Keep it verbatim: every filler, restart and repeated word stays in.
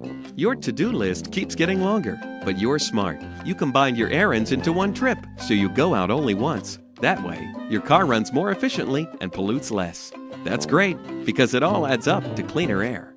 Your to-do list keeps getting longer, but you're smart. You combine your errands into one trip, so you go out only once. That way, your car runs more efficiently and pollutes less. That's great, because it all adds up to cleaner air.